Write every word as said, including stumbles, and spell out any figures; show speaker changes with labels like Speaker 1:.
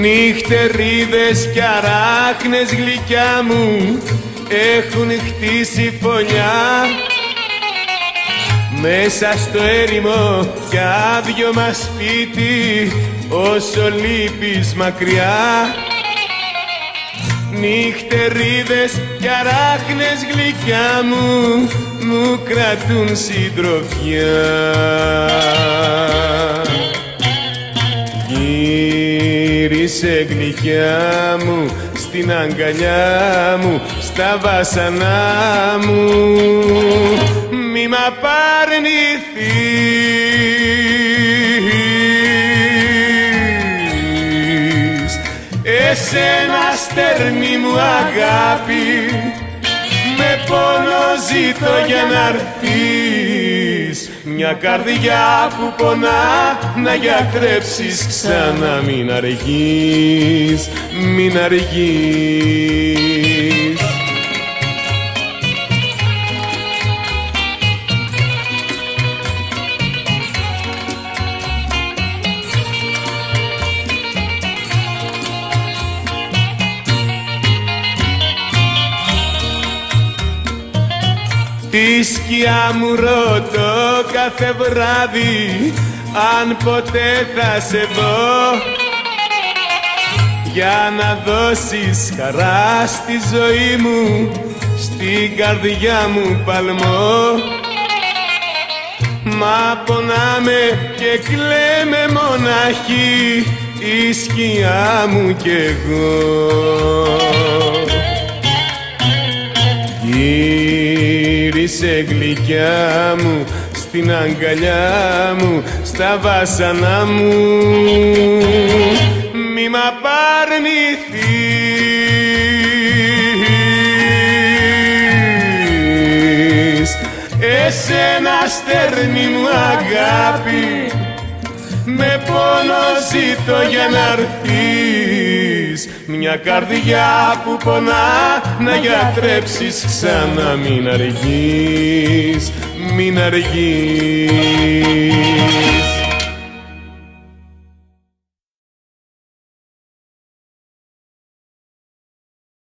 Speaker 1: Νυχτερίδες κι αράχνες γλυκιά μου έχουν χτίσει φωλιά μέσα στο έρημο κι άδειο μας σπίτι όσο λείπεις μακριά. Νυχτερίδες κι αράχνες γλυκιά μου μου κρατούν συντροφιά. Γύρισε γλυκιά μου στην αγκαλιά μου, στα βάσανά μου, μη μ' απαρνηθείς. Εσένα στέρνη μου αγάπη, με πόνο ζήτω για να'ρθείς. Μια καρδιά που πονά να γιατρέψεις ξανά. Μην αργείς, μην αργείς. Τη σκιά μου ρωτώ κάθε βράδυ αν ποτέ θα σε δω, για να δώσεις χαρά στη ζωή μου, στην καρδιά μου παλμό. Μα πονάμε και κλαίμε μοναχοί, η σκιά μου κι εγώ. Γύρισε γλυκιά μου στην αγκαλιά μου, στα βάσανά μου, μη μ' απαρνηθείς. Εσένα στέρνη μου αγάπη, με πόνο ζήτω για να'ρθείς. Μια καρδιά που πονά να γιατρέψεις ξανά. Μην αργείς, μην αργείς.